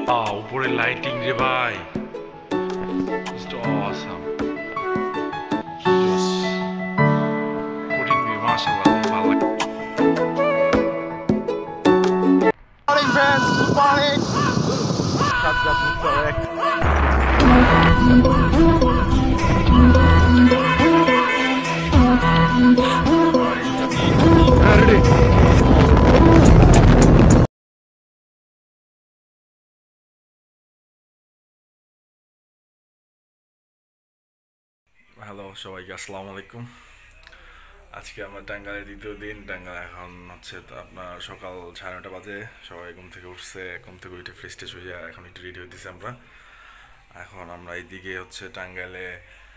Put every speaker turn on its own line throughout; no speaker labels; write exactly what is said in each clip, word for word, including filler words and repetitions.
উপরে লাইটিং রে ভাই, just awesome, just কঠিন ভিউ, মাশাআল্লাহ ভালো লাগে।
Morning friends, good morning. সাতটা মুস্তাক ready.
হ্যালো সবাইকে, আসসালামু আলাইকুম। আজকে আমরা টাঙ্গাইলের দ্বিতীয় দিন। টাঙ্গাইল এখন হচ্ছে তো আপনার সকাল সাড়ে নটা বাজে। সবাই ঘুম থেকে উঠছে, ঘুম থেকে উঠে ফ্রেশ ট্রেশ হয়ে এখন একটু রেডি হইতেছি আমরা। এখন আমরা এইদিকে হচ্ছে টাঙ্গাইলে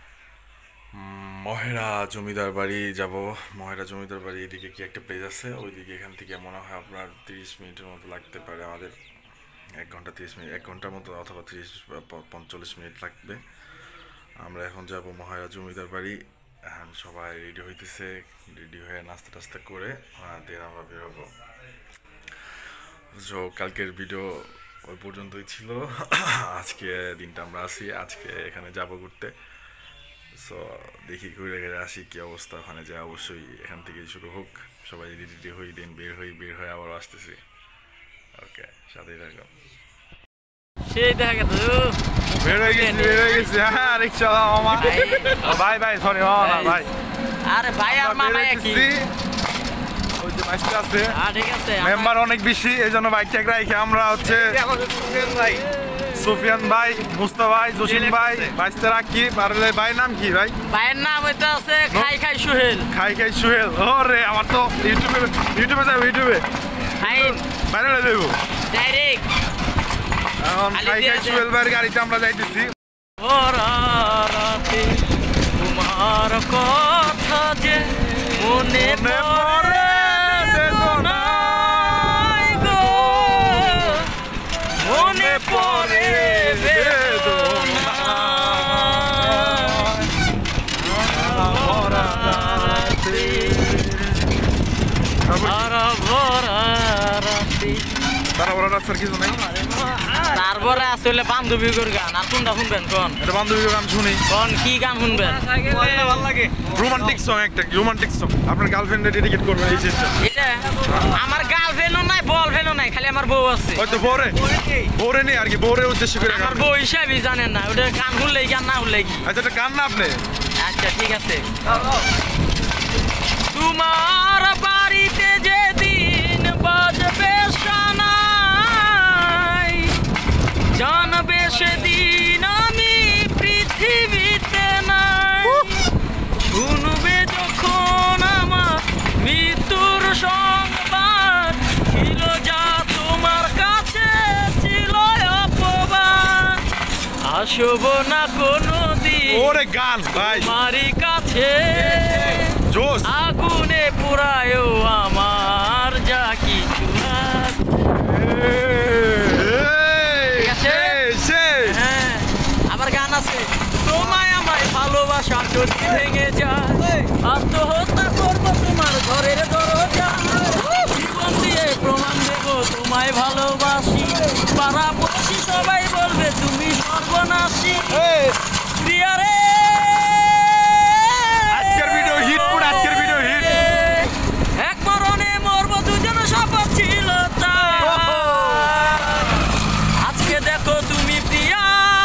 মহেরা জমিদার বাড়ি যাব। মহেরা জমিদার বাড়ি এদিকে কি একটা প্লেস আছে, ওইদিকে এখান থেকে মনে হয় আপনার তিরিশ মিনিটের মতো লাগতে পারে আমাদের। এক ঘন্টা তিরিশ মিনিট, এক ঘন্টার মতো অথবা তিরিশ পঞ্চল্লিশ মিনিট লাগবে। আমরা এখন যাব মহেরা জমিদার বাড়ি। এখন সবাই রেডি হইতেছে, রেডি হয়ে নাস্তা টাস্তা করে দেন আমরা বেরোবো। সো কালকের ভিডিও ওই পর্যন্তই ছিল। আজকে দিনটা আমরা আসি, আজকে এখানে যাব ঘুরতে। সো দেখি ঘুরে ঘুরে আসি কী অবস্থা ওখানে যায়। অবশ্যই এখান থেকে শুরু হোক, সবাই রেডি রেডি হই, দিন বের হই, বের হয়ে আবার আসতেছি। ওকে, সাথেই থাকো।
সেই দেখা গেল
বের হয়ে গেছি, বের হয়ে গেছি। হ্যাঁ, রিক্সা মামা। ভাই ভাই সরি মামা না ভাই।
আরে ভাই আর মামা একই।
ওই যে বাইকটা আছে,
হ্যাঁ ঠিক আছে।
মেম্বার অনেক বেশি, এই জন্য বাইকটা রাখি আমরা হচ্ছে ভাই সুফিয়ান ভাই, মুস্তাফা ভাই, জসিম ভাই, বাইশটা রাখি। পারলে ভাই নাম কি ভাই?
ভাইয়ের নাম হইতে আছে খাই খাই সোহেল।
খাই খাই সোহেল। ওরে আমার তো ইউটিউবে ইউটিউবে যাবো, ইউটিউবে
ফাইন
ভাইরাল হয়ে যাবো
ডাইরেক্ট।
এখন খাই খাই সোহেল ভাইয়ের গাড়িতে আমরা যাইতেছি।
রাতে তোমার কথা যে মনে পড়ে বেদনায় গো, মনে পড়ে তারপরে আসলে বান্ধবীর গান। আর কোনটা শুনবেন কোন?
এটা বান্ধবীর গান শুনি।
কোন কি গান শুনবেন?
ভালো লাগে রোমান্টিক সং, একটা রোমান্টিক সং। আপনার গার্লফ্রেন্ডে ডেডিকেট করবেন এই চেষ্টা।
এটা আমার গার্লফ্রেন্ডও নাই, বয়ফ্রেন্ডও নাই, খালি আমার বউ আছে।
হয়তো বউরে বউরে নেই আর কি, বউরে উদ্দেশ্য করে
আমার বউ হিসাবই জানেন না, ওটা গান শুনলেই গান না শুনলেই কি।
আচ্ছা এটা গান না আপনি?
আচ্ছা ঠিক আছে। তোমার বাড়িতে যেদিন বাজবে সানাই, জানবে সেদিন আমি পৃথিবীতে নাই। শুনবে যখন আমার মৃত্যুর সংবাদ, ছিল যা তোমার কাছে ছিল অপবাদ। আসব না কোনোদিন
ওরে গান ভাই
তোমারই কাছে,
জোস।
আগুনে পোড়ায়ও আমার যা কিছু আছে। হ্যাঁ আবার গান আছে, তোমায় আমায় ভালোবাসা যদি ভেঙে যায়, আত্মহত্যা করবো তোমার ঘরের দরজা। জীবন দিয়ে প্রমাণ দেবো তোমায় ভালোবাসি, পাড়াপড়শি সবাই বলবে তুমি সর্বনাশী। প্রিয়া রে
আজকের ভিডিও হিট, পুরো আজকের ভিডিও হিট।
এক মরণে মরবো দুজন শপথ ছিল তাই। আজকে দেখো তুমি প্রিয়া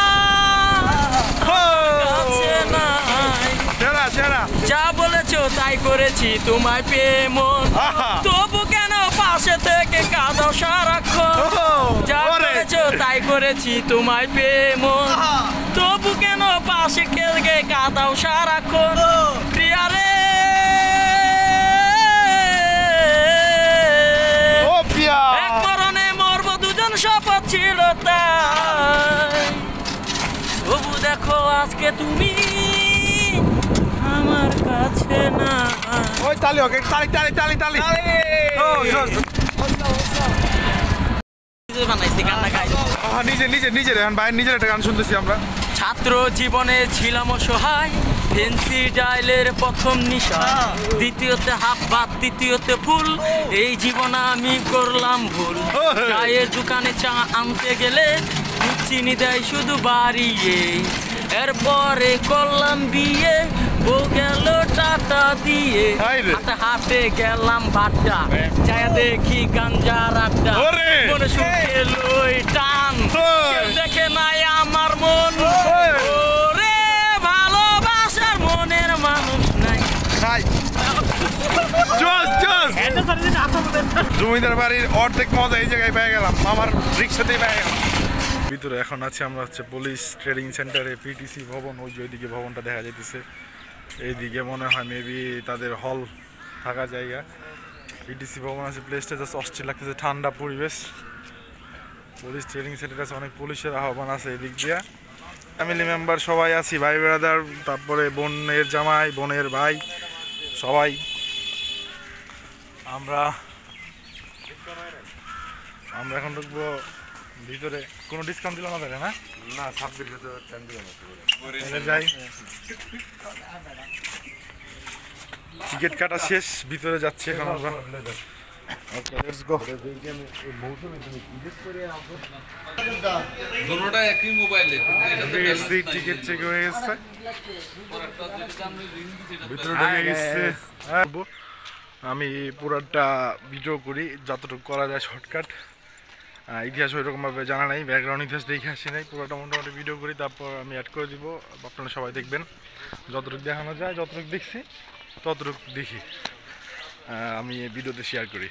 কাছে নাই,
সেরা সেরা।
যা বলেছো তাই করেছি তোমায় পেয়ে মন। তবু কেন পাশে থেকে কাঁদাও সারাক্ষণ? যা বলেছো তাই করেছি তোমায় পেয়ে মন, তবু কেন পাশে থেকে কাঁদাও সারাক্ষণ? প্রিয়া রে
ও প্রিয়া,
এক মরণে মরবো দুজন শপথ ছিল তাই। তবু দেখো আজকে তুমি আমার কাছে না।
ওই তালি ওকে, তালি তালি তালি তালি। ও জোস।
বানাইছি গানটা গাই।
নিজে নিজে নিজের এখন বাইরে নিজের একটা গান শুনতেছি আমরা।
ছাত্র জীবনে ছিলাম অসহায়, ফেন্সি ডাইলের প্রথম নিশা, দ্বিতীয়তে হাফ ভাত, তৃতীয়তে ফুল। এই জীবনে আমি করলাম ভুল। চায়ের দোকানে চা আনতে গেলে চিনি দেয় শুধু বাড়িয়ে। এরপরে করলাম বিয়ে, বউ গেল টাটা দিয়ে। হাতে হাতে গেলাম বাড্ডা, যায় দেখি গাঞ্জার আড্ডা। মনে শুকিয়ে লই টান, কেউ দেখে নাই আমার মন। ওরে ভালোবাসার মনের মানুষ নাই।
জমিদার বাড়ির অর্ধেক মজা এই জায়গায় পেয়ে গেলাম, আমার রিক্সাতেই পেয়ে গেলাম। ভিতরে এখন আছে আমরা হচ্ছে পুলিশ ট্রেনিং সেন্টারে, পিটিসি ভবন, ওই যে ওইদিকে ভবনটা দেখা যাইতেছে। এইদিকে মনে হয় মেবি তাদের হল থাকা জায়গা। পিটিসি ভবন আছে, প্লেসটা জাস্ট অস্থির লাগতেছে, ঠান্ডা পরিবেশ। পুলিশ ট্রেনিং সেন্টার আছে, অনেক পুলিশের আহ্বান আছে এদিক দিয়ে। ফ্যামিলি মেম্বার সবাই আছি, ভাই ব্রাদার, তারপরে বোনের জামাই, বোনের ভাই, সবাই। আমরা আমরা এখন ঢুকবো ভিতরে। কোনো ডিসকাউন্ট দিল না তাহলে? না না, ছাব্বিশ যাই। টিকিট কাটা শেষ, ভিতরে যাচ্ছি এখন আমরা। টিকিট চেক হয়ে গেছে, ভিতরে ঢুকে গেছে। আমি পুরাটা ভিডিও করি যতটুকু করা যায়, শর্টকাট। ইতিহাস ওইরকমভাবে জানা নাই, ব্যাকগ্রাউন্ড ইতিহাস দেখে আসি নাই, পুরোটা মোটামুটি ভিডিও করি, তারপর আমি অ্যাড করে দিব। আপনারা সবাই দেখবেন, যতটুকু দেখানো যায়, যতটুকু দেখছি ততটুকু দেখি আমি এই ভিডিওতে শেয়ার করি।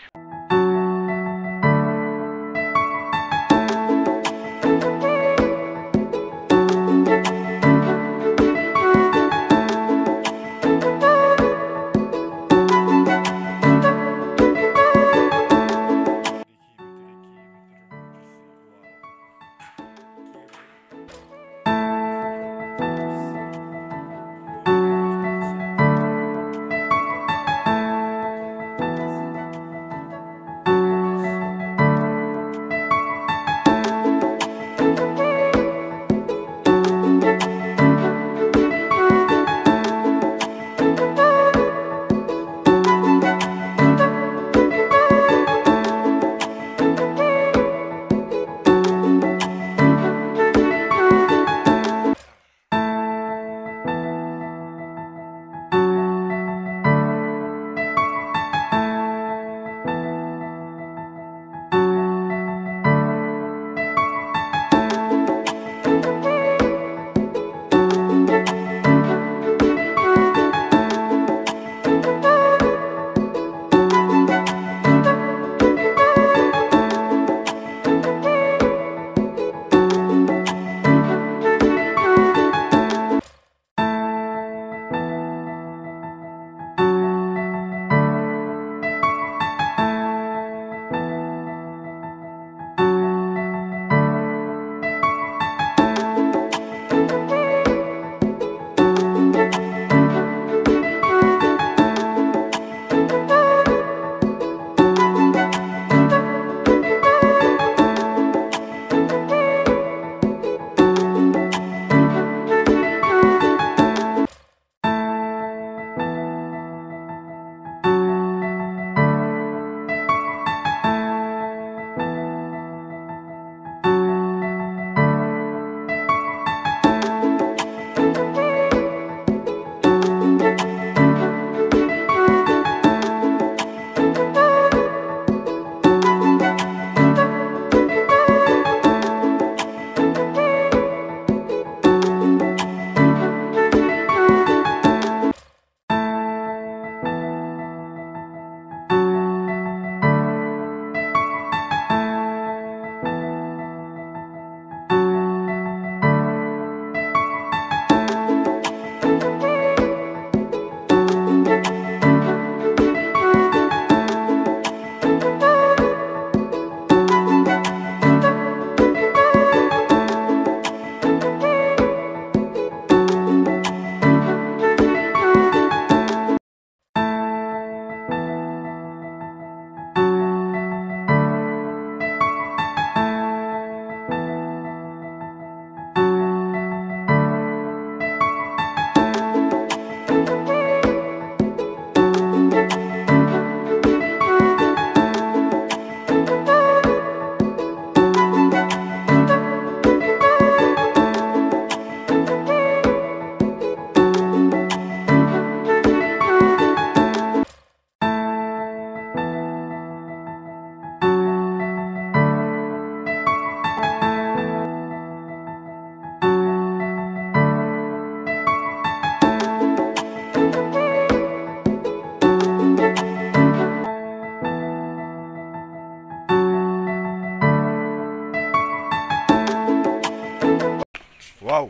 ওয়াও,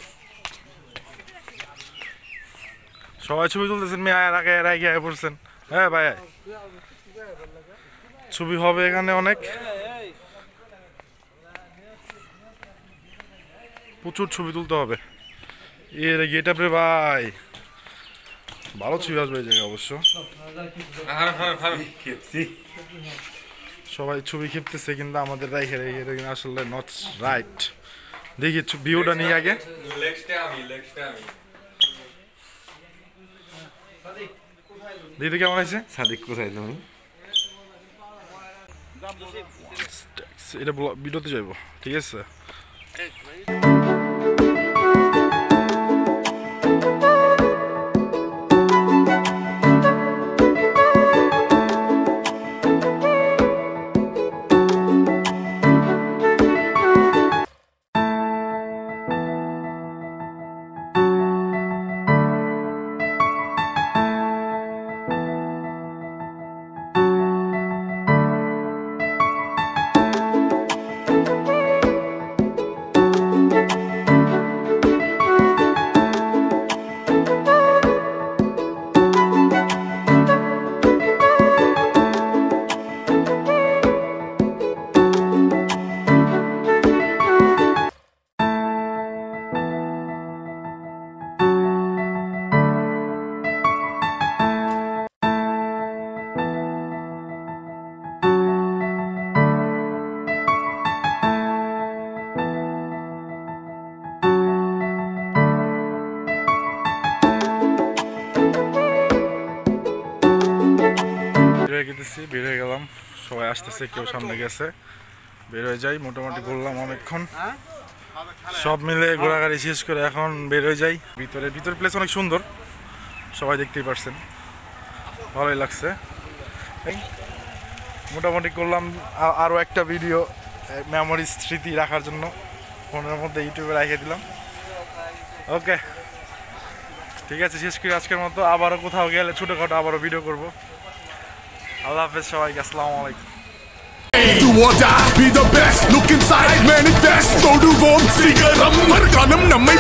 সবাই ছবি তুলতেছেন, মেয়ে আয় আগে আগে আয় পড়ছেন। হ্যাঁ ভাই, ছবি হবে এখানে অনেক, প্রচুর ছবি তুলতে হবে। এর গেট আপ রে ভাই, ভালো ছবি আসবে এই জায়গায় অবশ্য। সবাই ছবি খেপতেছে কিন্তু আমাদের রাইখে রেখে আসলে নট রাইট। দেখি ভিউটা নিয়ে আগে। দিদি কেমন আছে?
সাদিক কোথায় তুমি?
এটা ভিডিওতে যাইব, ঠিক আছে। বের হয়ে গেলাম, সবাই আসতেছে, কেউ সামনে গেছে, বের হয়ে যাই। মোটামুটি ঘুরলাম অনেকক্ষণ, সব মিলে ঘোরাঘুরি শেষ করে এখন বের হয়ে যাই। ভিতরে ভিতরে প্লেস অনেক সুন্দর, সবাই দেখতেই পারছেন, ভালোই লাগছে। মোটামুটি করলাম আরও একটা ভিডিও মেমোরি স্মৃতি রাখার জন্য, ফোনের মধ্যে ইউটিউবে রেখে দিলাম। ওকে, ঠিক আছে, শেষ করি আজকের মতো। আবারও কোথাও গেলে ছোটোখাটো আবারও ভিডিও করবো। আল্লাহ হাফেজ সবাইকে, আসসালামু আলাইকুম।
Do or die, be the best. Look inside, manifest. Go to home, sigaram, marganam, namai.